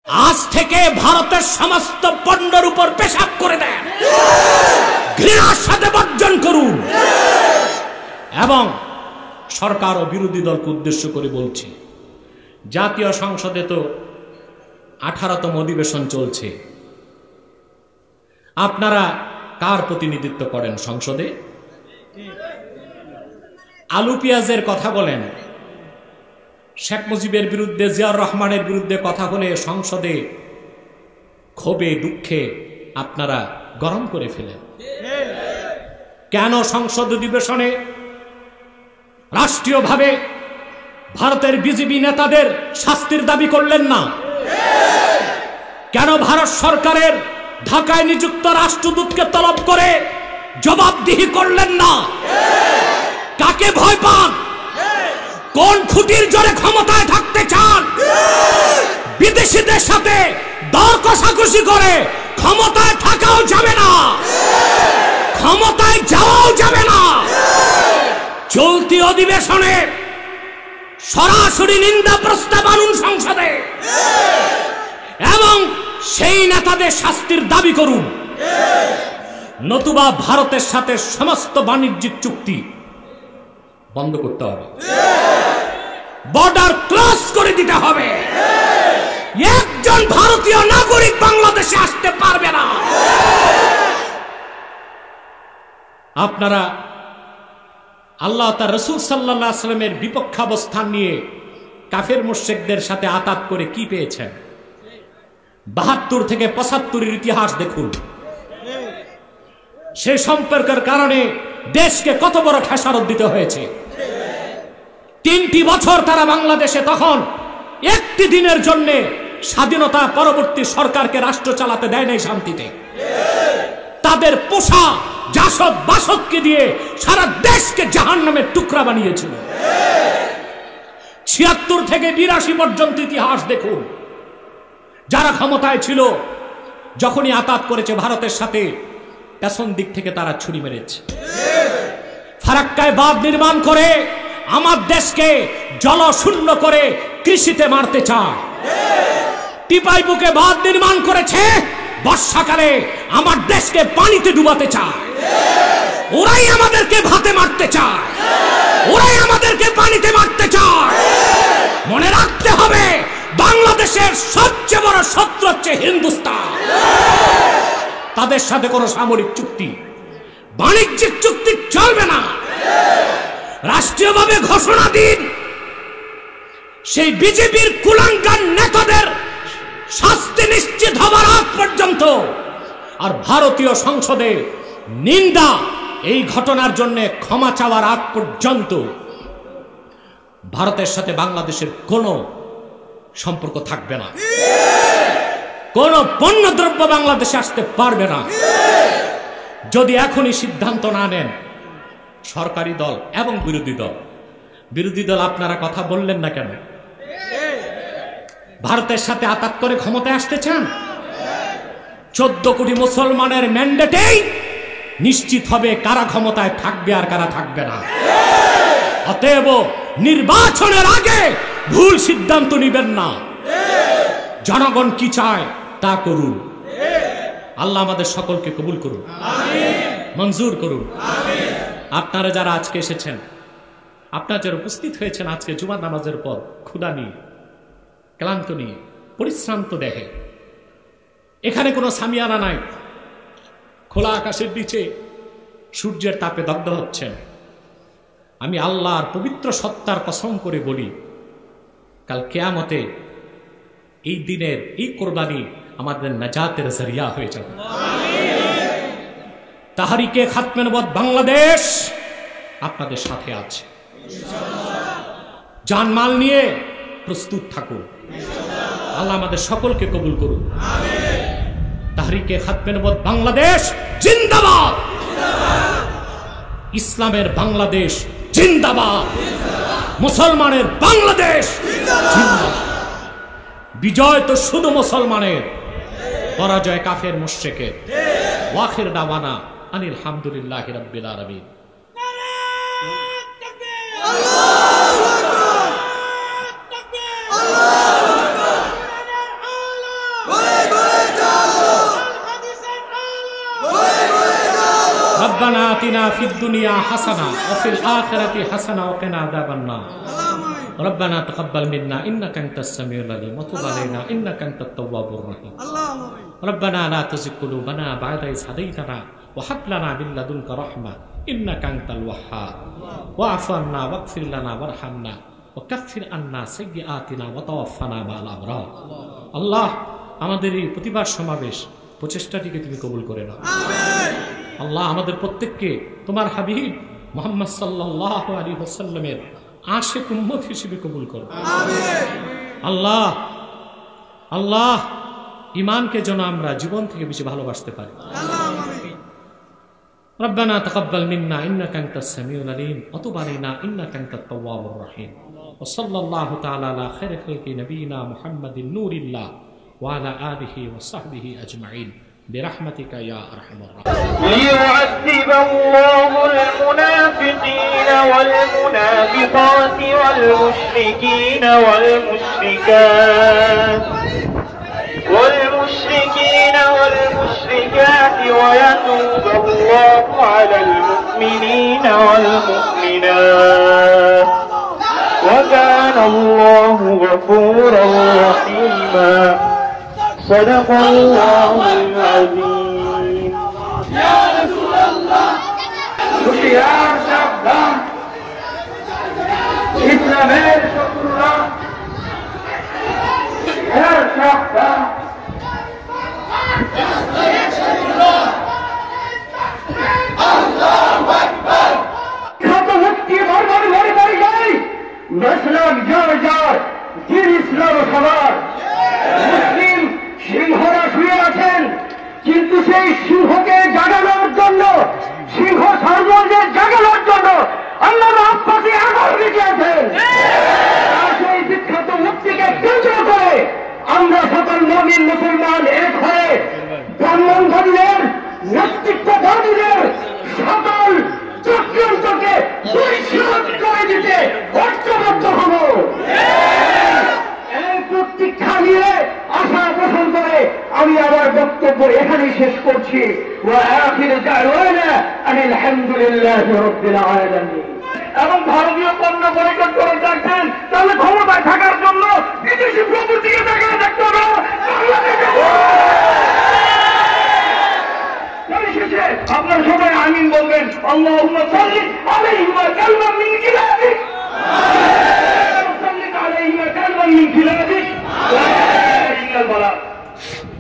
আজ থেকে ভারতের সমস্ত পণ্যের উপর পেশাব করে দেন, ঘৃণার সাথে বর্জন করুন। এবং সরকার ও বিরোধী দলকে উদ্দেশ্য করে বলছি, জাতীয় সংসদে তো 18তম অধিবেশন চলছে, আপনারা কার প্রতিনিধিত্ব করেন সংসদে? আলু পেঁয়াজের কথা বলেন, শেখ মুজিবের বিরুদ্ধে, জিয়াউর রহমানের বিরুদ্ধে কথা বলে সংসদে ক্ষোভে দুঃখে আপনারা গরম করে ফেলেন। কেন সংসদ অধিবেশনে রাষ্ট্রীয়ভাবে ভারতের বিজেপি নেতাদের শাস্তির দাবি করলেন না? কেন ভারত সরকারের ঢাকায় নিযুক্ত রাষ্ট্রদূতকে তলব করে জবাবদিহি করলেন না? কাকে ভয় পান? কোন খুঁটির জোরে ক্ষমতায় থাকতে চান? বিদেশিদের সাথে দর কষাকষি করে ক্ষমতায় থাকাও যাবে না, ক্ষমতায় যাওয়াও যাবে না। চলতি অধিবেশনে সরাসরি নিন্দা প্রস্তাব আনুন সংসদে এবং সেই নেতাদের শাস্তির দাবি করুন, নতুবা ভারতের সাথে সমস্ত বাণিজ্যিক চুক্তি বন্ধ করতে হবে, বর্ডার ক্লোজ করে দিতে হবে। একজন ভারতীয় নাগরিক বাংলাদেশে আসতে পারবে না। আপনারা আল্লাহ তার রাসূল সাল্লাল্লাহু আলাইহি ওয়াসাল্লামের বিপক্ষাবস্থান নিয়ে কাফের মুশরিকদের সাথে আতাত করে কি পেয়েছেন? ৭২ থেকে ৭৫-এর ইতিহাস দেখুন। সেই সম্পর্কের কারণে দেশকে কত বড় খেসারত দিতে হয়েছে। 3টি বছর তারা বাংলাদেশে তখন একটি দিনের জন্য স্বাধীনতা পরবর্তী সরকারকে রাষ্ট্র চালাতে দেয় নাই শান্তিতে। তাদের পোষা জাসদ বাসদকে দিয়ে সারা দেশকে জাহান্নামের টুকরা বানিয়েছিল। ৭৬ থেকে ৮২ পর্যন্ত ইতিহাস দেখুন। যারা ক্ষমতায় ছিল যখনই আতাত করেছে ভারতের সাথে, পেছন দিক থেকে তারা ছুরি মেরেছে। ফারাক্কায় বাঁধ নির্মাণ করে আমার দেশকে জলশূন্য করে কৃষিতে মারতে চায়। টিপাই বুকে বাঁধ নির্মাণ করেছে, বর্ষাকালে আমার দেশকে পানিতে ডুবাতে চায়। ওরাই আমাদেরকে ভাতে মারতে চায়, ওরাই আমাদেরকে পানিতে মারতে চায়। মনে রাখতে হবে, বাংলাদেশের সবচেয়ে বড় শত্রু হচ্ছে হিন্দুস্তান। তাদের সাথে কোনো সামরিক চুক্তি, বাণিজ্যিক চুক্তি চলবে না। রাষ্ট্রীয়ভাবে ঘোষণা দিন, সেই বিজেপির কুলাঙ্গার নেতাদের শাস্তি নিশ্চিত হবার আগ পর্যন্ত। আর ভারতীয় সংসদে নিন্দা, এই ঘটনার জন্য ক্ষমা চাওয়ার আগ পর্যন্ত ভারতের সাথে বাংলাদেশের কোনো সম্পর্ক থাকবে না। কোন পণ্যদ্রব্য বাংলাদেশে আসতে পারবে না যদি এখনই সিদ্ধান্ত না নেন সরকারি দল এবং বিরোধী দল। বিরোধী দল আপনারা কথা বললেন না কেন? ভারতের সাথে আতাত করে ক্ষমতায় আসতে চান? 14 কোটি মুসলমানের ম্যান্ডেটেই নিশ্চিত হবে কারা ক্ষমতায় থাকবে আর কারা থাকবে না। অতএব নির্বাচনের আগে ভুল সিদ্ধান্ত নেবেন না। জনগণ কি চায় তা করুন। আল্লাহ আমাদের সকলকে কবুল করুন, মঞ্জুর করুন। আপনারা যারা আজকে এসেছেন, আপনারা যারা উপস্থিত হয়েছেন আজকে জুমা নামাজের পর, ক্ষুধা নিয়ে, ক্লান্ত নিয়ে, পরিশ্রান্ত দেহে, এখানে কোনো সামিয়ানা নাই, খোলা আকাশের নিচে সূর্যের তাপে দগ্ধ হচ্ছেন। আমি আল্লাহর পবিত্র সত্তার কসম করে বলি, কাল কিয়ামতে এই দিনের এই কোরবানি আমাদের নাজাতের জরিয়া হয়ে যাবে। তাহরিকে খাতমে নবুয়ত বাংলাদেশ আপনাদের সাথে আছে। জানমাল নিয়ে প্রস্তুত থাকুন। আল্লাহ আমাদের সকলকে কবুল করুন। তাহরিকে খাতমে নবুয়ত বাংলাদেশ জিন্দাবাদ, ইসলামের বাংলাদেশ জিন্দাবাদ, মুসলমানের বাংলাদেশ জিন্দাবাদ। বিজয় তো শুধু মুসলমানের, পরাজয় কাফের মুশরিকের। ওয়াখির দাওয়ানা আনিল হামদুলিল্লাহি রাব্বিল আলামিন। আল্লাহু আকবার, আল্লাহু আকবার। ربنا آتنا في الدنيا حسنة وفي الآخرة حسنة وقنا عذاب النار ربنا تقبل منا إنك أنت السميع العليم وتب علينا إنك أنت التواب الرحيم ربنا لا تزغ قلوبنا بعد إذ هديتنا وهب لنا من لدنك رحمة إنك أنت الوهاب واعف عنا واغفر لنا وارحمنا وكفر عنا سيئاتنا وتوفنا مع الأبرار আল্লাহ আমাদের এই প্রতিবাদ সমাবেশ প্রচেষ্টাটিকে তুমি কবুল করে নাও আল্লাহ আমাদের প্রত্যেককে তোমার হাবিব মুহাম্মদ সাল্লাল্লাহু আলাইহি ওয়াসাল্লামের আশিক উম্মত হিসেবে কবুল করো আল্লাহ আল্লাহ ঈমানকে যেন আমরা জীবন থেকে বেশি ভালোবাসতে পারি ربنا تقبل منا إنك أنت السميع العليم وتب علينا إنك أنت التواب الرحيم وصلى الله تعالى على خير خلق نبينا محمد نور الله وعلى آله وصحبه أجمعين برحمتك يا أرحم الراحمين ليعذب الله المنافقين والمنافقات والمشركين والمشركات ويتوب الله على المؤمنين والمؤمنات وكان الله غفورا رحيما صدق الله العظيم يا رسول الله হুশিয়ার সাবধান ইসলামের শত্রুরা হুশিয়ার সাবধান ইসলাম যার যার দিন ইসলাম সবার মুসলিম সিংহরা শুয়ে আছেন কিন্তু সেই সিংহকে জাগানোর জন্য সিংহ সর্বদের জাগানোর জন্য আল্লাহ আব্বাসী আগুন লিখেছেন সেই বিখ্যাত মুক্তিকে কেন্দ্র করে আমরা সকল মুমিন মুসলমান এক হয়ে ব্রাহ্মণবাদীদের নেতৃত্ববাদীদের সকল চক্রান্তকে পরিষ্কার করে দিতে ঐক্যবদ্ধ হব এই প্রতীক্ষা নিয়ে আশা পোষণ করে আমি আমার বক্তব্য এখানেই শেষ করছি আলহামদুলিল্লাহি রাব্বিল আলামিন এবং ভারতীয় পণ্য বয়কট করে থাকছেন তাহলে ক্ষমতায় থাকার জন্য বিদেশি প্রভৃতিকে দেখানো থাকতে হবে আপনার সবাই আমিন বলবেন আল্লাহুম্মা সাল্লি আলাইহি ওয়া সাল্লাম মিন খিলাফিক সাল্লি আলাইহি ওয়া সাল্লাম মিন খিলাফিক ওয়া ইন্নাল বালা